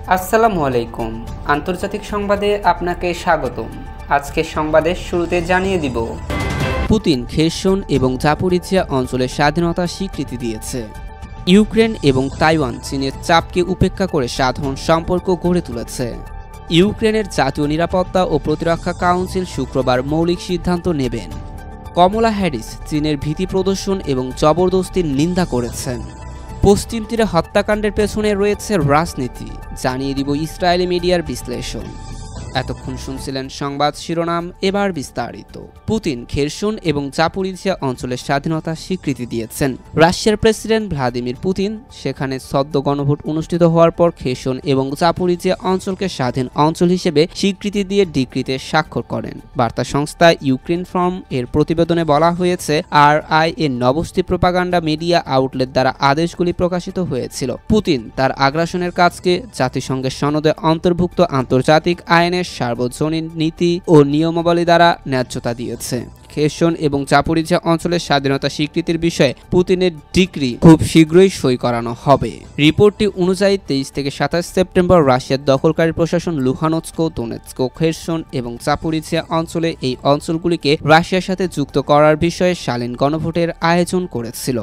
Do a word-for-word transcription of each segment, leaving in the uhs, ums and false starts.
আসসালামু আলাইকুম। আন্তর্জাতিক সংবাদে আপনাকে স্বাগতম। আজকের সংবাদের শুরুতে জানিয়ে দিব, পুতিন খেরসন এবং জাপোরিজিয়া অঞ্চলের স্বাধীনতার স্বীকৃতি দিয়েছে। ইউক্রেন এবং তাইওয়ান চীনের চাপকে উপেক্ষা করে সাধারণ সম্পর্ক গড়ে তুলেছে। ইউক্রেনের জাতীয় নিরাপত্তা ও প্রতিরক্ষা কাউন্সিল শুক্রবার মৌলিক সিদ্ধান্ত নেবেন। কমলা হ্যারিস চীনের ভীতি প্রদর্শন এবং জবরদস্তির নিন্দা করেছেন। পশ্চিম তীরে হত্যাকাণ্ডের পেছনে রয়েছে রাজনীতি, জানিয়ে দিব ইসরায়েলি মিডিয়ার বিশ্লেষণ। এতক্ষণ শুনছিলেন সংবাদ শিরোনাম, এবার বিস্তারিত। পুতিন খেরসন এবং জাপোরিজিয়া অঞ্চলের স্বাধীনতার স্বীকৃতি দিয়েছেন। রাশিয়ার প্রেসিডেন্ট ভ্লাদিমির পুতিন সেখানে সদ্য গণভোট অনুষ্ঠিত হওয়ার পর খেরসন এবং জাপোরিজিয়া অঞ্চলকে স্বাধীন অঞ্চল হিসেবে স্বীকৃতি দিয়ে ডিক্রিতে স্বাক্ষর করেন। বার্তা সংস্থা ইউক্রেন ফ্রম এর প্রতিবেদনে বলা হয়েছে, আর আই এর নবস্থি প্রোপাগান্ডা মিডিয়া আউটলেট দ্বারা আদেশগুলি প্রকাশিত হয়েছিল। পুতিন তার আগ্রাসনের কাজকে জাতিসংঘের সনদে অন্তর্ভুক্ত আন্তর্জাতিক আইনের সার্বজনীন নীতি ও নিয়মাবলী দ্বারা ন্যায্যতা দিয়েছে। খেরসন এবং জাপোরিজিয়া অঞ্চলের স্বাধীনতা স্বীকৃতির বিষয়ে পুতিনের ডিক্রি খুব শীঘ্রই সই করানো হবে। রিপোর্টটি অনুযায়ী তেইশ থেকে সাতাশ সেপ্টেম্বর রাশিয়ার দখলকারী প্রশাসন লুহানস্ক, দোনেৎস্ক, খেরসন এবং জাপোরিজিয়া অঞ্চলে এই অঞ্চলগুলিকে রাশিয়ার সাথে যুক্ত করার বিষয়ে শালীন গণভোটের আয়োজন করেছিল।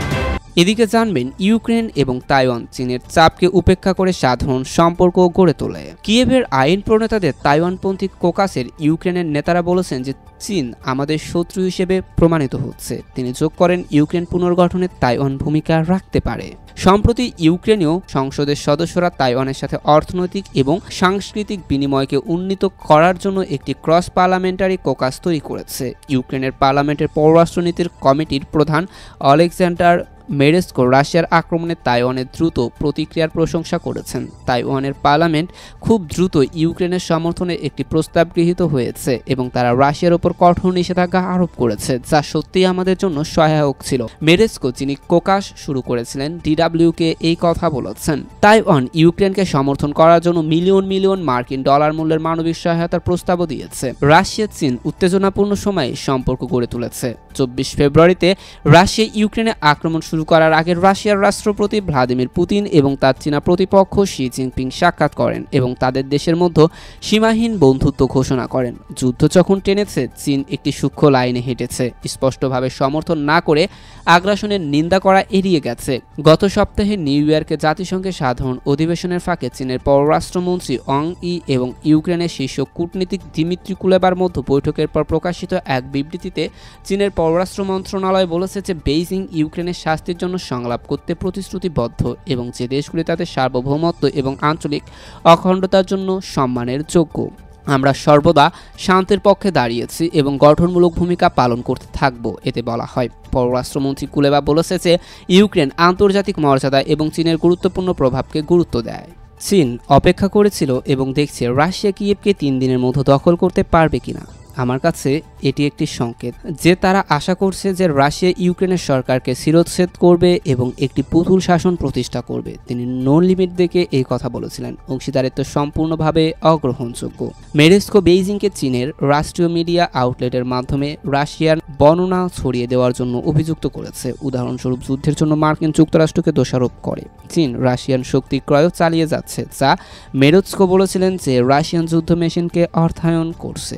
এদিকে জানবেন, ইউক্রেন এবং তাইওয়ান চীনের চাপকে উপেক্ষা করে সাধারণ সম্পর্ক গড়ে তোলে। কিয়েভের আইন প্রণেতাদের তাইওয়ানপন্থী কোকাসের ইউক্রেনের নেতারা বলেছেন যে চীন আমাদের শত্রু হিসেবে প্রমাণিত হচ্ছে। তিনি যোগ করেন, ইউক্রেন পুনর্গঠনে তাইওয়ান ভূমিকা রাখতে পারে। সম্প্রতি ইউক্রেনীয় সংসদের সদস্যরা তাইওয়ানের সাথে অর্থনৈতিক এবং সাংস্কৃতিক বিনিময়কে উন্নীত করার জন্য একটি ক্রস পার্লামেন্টারি কোকাস তৈরি করেছে। ইউক্রেনের পার্লামেন্টের পররাষ্ট্রনীতির কমিটির প্রধান অলেকজান্ডার মেরেস্কো রাশিয়ার আক্রমণে তাইওয়ানের দ্রুত প্রতিক্রিয়ার প্রশংসা করেছেন। তাইওয়ানের পার্লামেন্ট খুব দ্রুত ইউক্রেনের সমর্থনে একটি প্রস্তাব গৃহীত হয়েছে এবং তারা রাশিয়ার ওপর কঠোর নিষেধাজ্ঞা আরোপ করেছে, যা সত্যিই আমাদের জন্য সহায়ক ছিল। মেরেস্কো, যিনি কোকাস শুরু করেছিলেন, ডিডাব্লিউকে এই কথা বলেছেন। তাইওয়ান ইউক্রেনকে সমর্থন করার জন্য মিলিয়ন মিলিয়ন মার্কিন ডলার মূল্যের মানবিক সহায়তার প্রস্তাবও দিয়েছে। রাশিয়া চীন উত্তেজনাপূর্ণ সময়ে সম্পর্ক গড়ে তুলেছে। চব্বিশ ফেব্রুয়ারিতে রাশিয়া ইউক্রেনে আক্রমণ শুরু করার আগে রাশিয়ার রাষ্ট্রপতি ভ্লাদিমির পুতিন এবং তার চীনা প্রতিপক্ষ শি জিনপিং সাক্ষাৎ করেন এবং তাদের দেশের মধ্যে সীমাহীন বন্ধুত্ব ঘোষণা করেন। যুদ্ধ যখন টেনেছে, চীন একটি সূক্ষ্ম লাইনে হেঁটেছে, স্পষ্টভাবে সমর্থন না করে আগ্রাসনের নিন্দা করা এড়িয়ে গেছে। গত সপ্তাহে নিউ ইয়র্কে জাতিসংঘের সাধারণ অধিবেশনের ফাঁকে চীনের পররাষ্ট্রমন্ত্রী অং ই এবং ইউক্রেনের শীর্ষ কূটনীতিক দিমিত্রি কুলেবার মধ্যে বৈঠকের পর প্রকাশিত এক বিবৃতিতে চীনের পররাষ্ট্র মন্ত্রণালয় বলেছে যে বেইজিং ইউক্রেনের শাস্তির জন্য সংলাপ করতে প্রতিশ্রুতিবদ্ধ এবং যে দেশগুলি তাদের সার্বভৌমত্ব এবং আঞ্চলিক অখণ্ডতার জন্য সম্মানের যোগ্য। আমরা সর্বদা শান্তির পক্ষে দাঁড়িয়েছি এবং গঠনমূলক ভূমিকা পালন করতে থাকব, এতে বলা হয়। পররাষ্ট্রমন্ত্রী কুলেবা বলেছে যে ইউক্রেন আন্তর্জাতিক মর্যাদা এবং চীনের গুরুত্বপূর্ণ প্রভাবকে গুরুত্ব দেয়। চীন অপেক্ষা করেছিল এবং দেখছে রাশিয়া কিয়েভকে তিন দিনের মধ্যে দখল করতে পারবে কিনা। আমার কাছে এটি একটি সংকেত যে তারা আশা করছে যে রাশিয়া ইউক্রেনের সরকারকে শিরোচ্ছেদ করবে এবং একটি পুতুল শাসন প্রতিষ্ঠা করবে। তিনি নো লিমিট দেখে এই কথা বলেছিলেন। অংশীদারিত্ব সম্পূর্ণভাবে অগ্রহণযোগ্য। মেরেস্কো বেইজিংকে চীনের রাষ্ট্রীয় মিডিয়া আউটলেটের মাধ্যমে রাশিয়ার বর্ণনা ছড়িয়ে দেওয়ার জন্য অভিযুক্ত করেছে। উদাহরণস্বরূপ, যুদ্ধের জন্য মার্কিন যুক্তরাষ্ট্রকে দোষারোপ করে চীন রাশিয়ান শক্তি ক্রয় চালিয়ে যাচ্ছে, যা মেরেস্কো বলেছিলেন যে রাশিয়ান যুদ্ধ মেশিনকে অর্থায়ন করছে।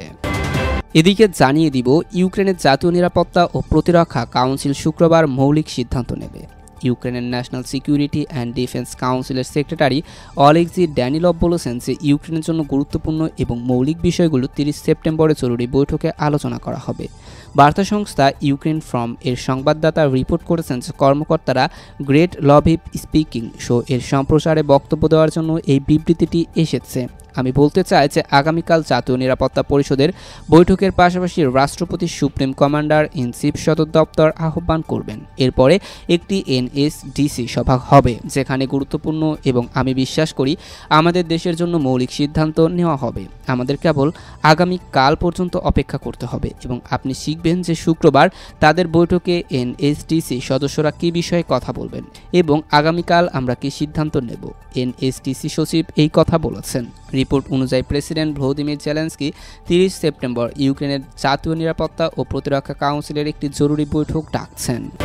এদিকে জানিয়ে দিব, ইউক্রেনের জাতীয় নিরাপত্তা ও প্রতিরক্ষা কাউন্সিল শুক্রবার মৌলিক সিদ্ধান্ত নেবে। ইউক্রেনের ন্যাশনাল সিকিউরিটি অ্যান্ড ডিফেন্স কাউন্সিলের সেক্রেটারি অলেক্সি ড্যানিলভ বলেছেন যে ইউক্রেনের জন্য গুরুত্বপূর্ণ এবং মৌলিক বিষয়গুলো তিরিশ সেপ্টেম্বরে জরুরি বৈঠকে আলোচনা করা হবে। বার্তা সংস্থা ইউক্রেন ফ্রম এর সংবাদদাতা রিপোর্ট করেছেন যে কর্মকর্তারা গ্রেট লভিভ স্পিকিং শো এর সম্প্রচারে বক্তব্য দেওয়ার জন্য এই বিবৃতিটি এসেছে। আমি বলতে চাই যে আগামীকাল জাতীয় নিরাপত্তা পরিষদের বৈঠকের পাশাপাশি রাষ্ট্রপতি সুপ্রিম কমান্ডার ইন চিফ সদর দপ্তর আহ্বান করবেন। এরপরে একটি এনএসডিসি সভা হবে, যেখানে গুরুত্বপূর্ণ এবং আমি বিশ্বাস করি আমাদের দেশের জন্য মৌলিক সিদ্ধান্ত নেওয়া হবে। আমাদের কেবল আগামীকাল পর্যন্ত অপেক্ষা করতে হবে এবং আপনি শিখবেন যে শুক্রবার তাদের বৈঠকে এনএসডিসি সদস্যরা কী বিষয়ে কথা বলবেন এবং আগামীকাল আমরা কী সিদ্ধান্ত নেব। এনএসডিসি সচিব এই কথা বলেছেন। রিপোর্ট অনুযায়ী প্রেসিডেন্ট ভ্লাদিমির জেলেনস্কি তিরিশ সেপ্টেম্বর ইউক্রেনের জাতীয় নিরাপত্তা ও প্রতিরক্ষা কাউন্সিলের একটি জরুরি বৈঠক ডাকছেন।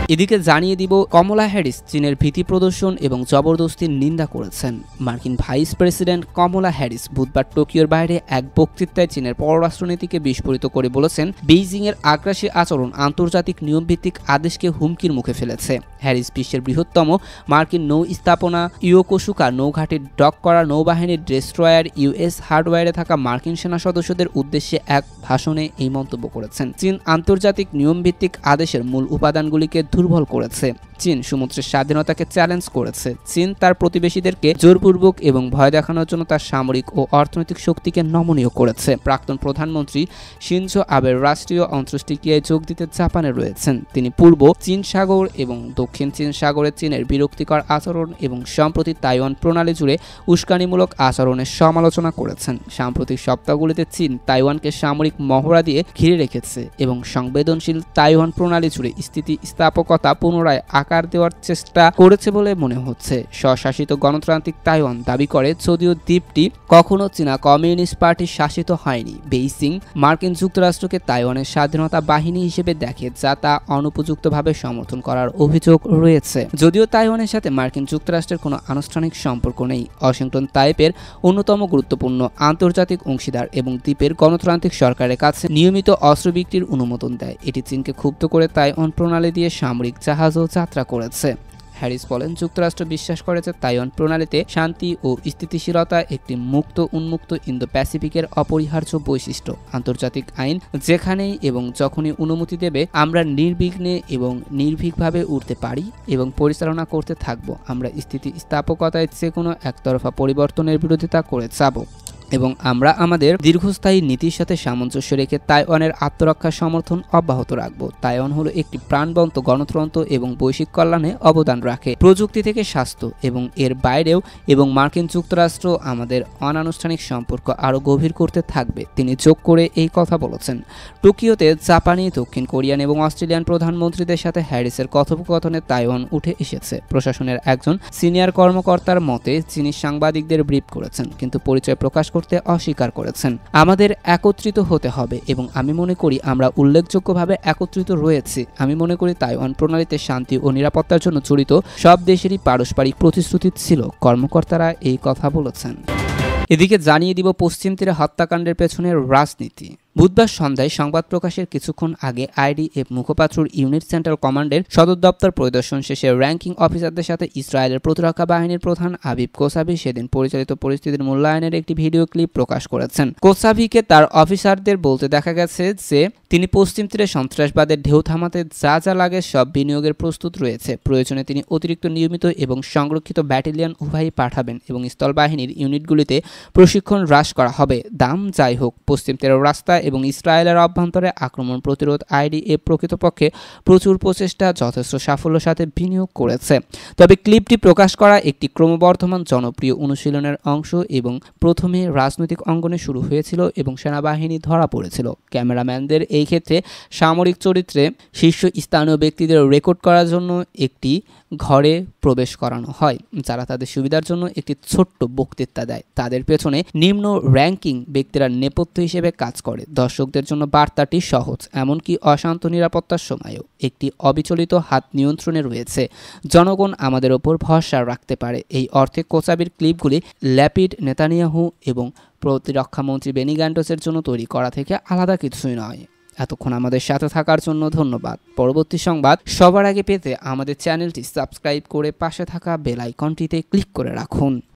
এদিকে জানিয়ে দিব, কমলা হ্যারিস চীনের ভীতি প্রদর্শন এবং জবরদস্তির নিন্দা করেছেন। মার্কিন ভাইস প্রেসিডেন্ট কমলা হ্যারিস বুধবার টোকিওর বাইরে এক বক্তৃতায় চীনের পররাষ্ট্রনীতিকে বিস্ফোরিত করে বলেছেন, বেইজিং এর আগ্রাসী আচরণ আন্তর্জাতিক নিয়মভিত্তিক আদেশকে হুমকির মুখে ফেলেছে। হ্যারিস বিশ্বের বৃহত্তম মার্কিন নৌ স্থাপনা ইয়োকোসুকা নৌঘাটির ডক করা নৌবাহিনীর ডেস্ট্রয়ার ইউএস হার্ডওয়্যারে থাকা মার্কিন সেনা সদস্যদের উদ্দেশ্যে এক ভাষণে এই মন্তব্য করেছেন। চীন আন্তর্জাতিক নিয়মভিত্তিক আদেশের মূল উপাদানগুলিকে দুর্বল করেছে। চীন সমুদ্রের স্বাধীনতাকে চ্যালেঞ্জ করেছে। চীন তার প্রতিবেশীদেরকে জোরপূর্বক এবং ভয় দেখানোর জন্য তার সামরিক ও অর্থনৈতিক শক্তিকে নমনীয় করেছে। প্রাক্তন প্রধানমন্ত্রী শিনজো আবের রাষ্ট্রীয় অন্ত্যেষ্টিক্রিয়ায় যোগ দিতে জাপানে রয়েছেন। তিনি পূর্ব চীন সাগর এবং দক্ষিণ চীন সাগরে চীনের বিরক্তিকর আচরণ এবং সম্প্রতি তাইওয়ান প্রণালী জুড়ে উস্কানিমূলক আচরণের সমালোচনা করেছেন। সাম্প্রতিক সপ্তাহগুলিতে চীন তাইওয়ানকে সামরিক মহড়া দিয়ে ঘিরে রেখেছে এবং সংবেদনশীল তাইওয়ান প্রণালী জুড়ে স্থিতিস্থাপকতা পুনরায় আকার দেওয়ার চেষ্টা করেছে বলে মনে হচ্ছে। স্বশাসিত গণতান্ত্রিক তাইওয়ান দাবি করে, যদিও দ্বীপটি কখনো চীনা কমিউনিস্ট পার্টি শাসিত হয়নি। বেইজিং মার্কিন যুক্তরাষ্ট্রকে তাইওয়ানের স্বাধীনতা বাহিনী হিসেবে দেখে, যা তা অনুপযুক্তভাবে সমর্থন করার অভিযোগ রয়েছে। যদিও তাইওয়ানের সাথে মার্কিন যুক্তরাষ্ট্রের কোনো আনুষ্ঠানিক সম্পর্ক নেই, ওয়াশিংটন তাইপের অন্যতম গুরুত্বপূর্ণ আন্তর্জাতিক অংশীদার এবং দ্বীপের গণতান্ত্রিক সরকারের কাছে নিয়মিত অস্ত্র বিক্রির অনুমোদন দেয়। এটি চীনকে ক্ষুব্ধ করে তাইওয়ান প্রণালী দিয়ে সামরিক জাহাজও যাত্রা করেছে। হ্যারিস বলেন, যুক্তরাষ্ট্র বিশ্বাস করে যে তাইওয়ান প্রণালীতে শান্তি ও স্থিতিশীলতা একটি মুক্ত উন্মুক্ত ইন্দো প্যাসিফিকের অপরিহার্য বৈশিষ্ট্য। আন্তর্জাতিক আইন যেখানেই এবং যখনই অনুমতি দেবে, আমরা নির্বিঘ্নে এবং নির্ভীকভাবে উঠতে পারি এবং পরিচালনা করতে থাকব। আমরা স্থিতিস্থাপকতায় যে কোনো একতরফা পরিবর্তনের বিরোধিতা করে যাব এবং আমরা আমাদের দীর্ঘস্থায়ী নীতির সাথে সামঞ্জস্য রেখে তাইওয়ানের আত্মরক্ষার সমর্থন অব্যাহত রাখব। তাইওয়ান হলো একটি প্রাণবন্ত গণতন্ত্র এবং বৈশ্বিক কল্যাণে অবদান রাখে, প্রযুক্তি থেকে স্বাস্থ্য এবং এর বাইরেও, এবং মার্কিন যুক্তরাষ্ট্র আমাদের অনানুষ্ঠানিক সম্পর্ক আরও গভীর করতে থাকবে। তিনি যোগ করে এই কথা বলেছেন। টোকিওতে জাপানি, দক্ষিণ কোরিয়ান এবং অস্ট্রেলিয়ান প্রধানমন্ত্রীদের সাথে হ্যারিসের কথোপকথনে তাইওয়ান উঠে এসেছে। প্রশাসনের একজন সিনিয়র কর্মকর্তার মতে, যিনি সাংবাদিকদের ব্রিফ করেছেন কিন্তু পরিচয় প্রকাশ করতে অস্বীকার করেছেন। আমাদের একত্রিত হতে হবে এবং আমি মনে করি আমরা উল্লেখযোগ্যভাবে একত্রিত রয়েছি। আমি মনে করি তাইওয়ান প্রণালীতে শান্তি ও নিরাপত্তার জন্য জড়িত সব দেশেরই পারস্পরিক প্রতিশ্রুতি ছিল। কর্মকর্তারা এই কথা বলেছেন। এদিকে জানিয়ে দিব, পশ্চিম তীরে হত্যাকাণ্ডের পেছনে রাজনীতি। বুধবার সন্ধ্যায় সংবাদ প্রকাশের কিছুক্ষণ আগে আইডিএফ মুখপাত্রর ইউনিট সেন্ট্রাল কমান্ডের সদর দপ্তর পরিদর্শন শেষে র্যাঙ্কিং অফিসারদের সাথে ইসরায়েলের প্রতিরক্ষা বাহিনীর প্রধান আবিব কোসাভি সেদিন পরিচালিত পরিস্থিতির মূল্যায়নের একটি ভিডিও ক্লিপ প্রকাশ করেছেন। কোসাভিকে তার অফিসারদের বলতে দেখা গেছে যে তিনি পশ্চিম তীরে সন্ত্রাসবাদের ঢেউ থামাতে যা যা লাগে সব বিনিয়োগের প্রস্তুত রয়েছে। প্রয়োজনে তিনি অতিরিক্ত নিয়মিত এবং সংরক্ষিত ব্যাটালিয়ন উভয়ই পাঠাবেন এবং স্থলবাহিনীর ইউনিটগুলিতে প্রশিক্ষণ হ্রাস করা হবে। দাম যাই হোক, পশ্চিম তীরের রাস্তা এবং ইসরায়েলের অভ্যন্তরে আক্রমণ প্রতিরোধ আইডিএফ প্রকৃতপক্ষে প্রচুর প্রচেষ্টা যথেষ্ট সাফল্যের সাথে বিনিয়োগ করেছে। তবে ক্লিপটি প্রকাশ করা একটি ক্রমবর্ধমান জনপ্রিয় অনুশীলনের অংশ এবং প্রথমে রাজনৈতিক অঙ্গনে শুরু হয়েছিল এবং সেনাবাহিনী ধরা পড়েছিল। ক্যামেরাম্যানদের এই ক্ষেত্রে সামরিক চরিত্রে শীর্ষস্থানীয় ব্যক্তিদের রেকর্ড করার জন্য একটি ঘরে প্রবেশ করানো হয়, যারা তাদের সুবিধার জন্য একটি ছোট্ট বক্তৃতা দেয়। তাদের পেছনে নিম্ন র্যাঙ্কিং ব্যক্তিরা নেপথ্য হিসেবে কাজ করে। দর্শকদের জন্য বার্তাটি সহজ, এমনকি অশান্ত নিরাপত্তার সময়ও একটি অবিচলিত হাত নিয়ন্ত্রণে রয়েছে। জনগণ আমাদের ওপর ভরসা রাখতে পারে। এই অর্থে কোসাবির ক্লিপগুলি ল্যাপিড, নেতানিয়াহু এবং প্রতিরক্ষামন্ত্রী বেনি গ্যান্টসের জন্য তৈরি করা থেকে আলাদা কিছুই নয়। এতক্ষণ আমাদের সাথে থাকার জন্য ধন্যবাদ। পরবর্তী সংবাদ সবার আগে পেতে আমাদের চ্যানেলটি সাবস্ক্রাইব করে পাশে থাকা বেল আইকনটিতে ক্লিক করে রাখুন।